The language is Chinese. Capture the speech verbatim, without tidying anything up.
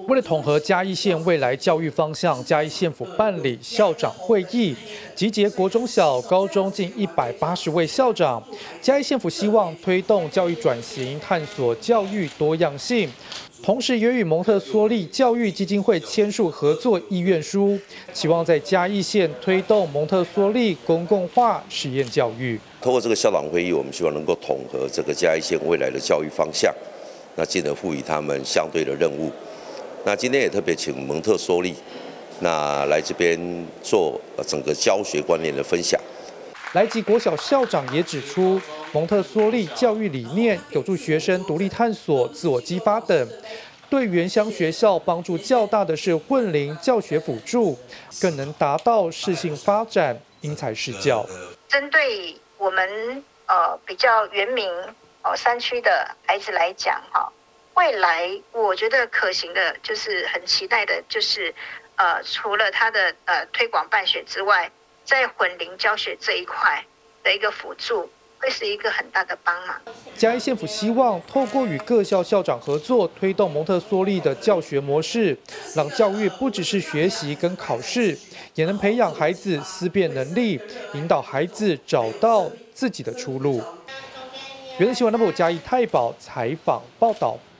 为了统合嘉义县未来教育方向，嘉义县府办理校长会议，集结国中小、高中近一百八十位校长。嘉义县府希望推动教育转型，探索教育多样性。 同时，也与蒙特梭利教育基金会签署合作意愿书，期望在嘉义县推动蒙特梭利公共化实验教育。 通过这个校长会议，我们希望能够统合这个嘉义县未来的教育方向，那进而赋予他们相对的任务。那今天也特别请蒙特梭利，那来这边做整个教学观念的分享。 来吉国小校长也指出，蒙特梭利教育理念有助学生独立探索、自我激发等。对原乡学校帮助较大的是混龄教学辅助，更能达到适性发展、因材施教。 针对我们呃比较原民哦山区的孩子来讲哈，未来我觉得可行的就是很期待的，就是呃除了它的呃推广办学之外。 在混龄教学这一块的一个辅助，会是一个很大的帮忙。 嘉义县府希望透过与各校校长合作，推动蒙特梭利的教学模式，让教育不只是学习跟考试，也能培养孩子思辨能力，引导孩子找到自己的出路。原新闻 number 嘉义太保采访报道。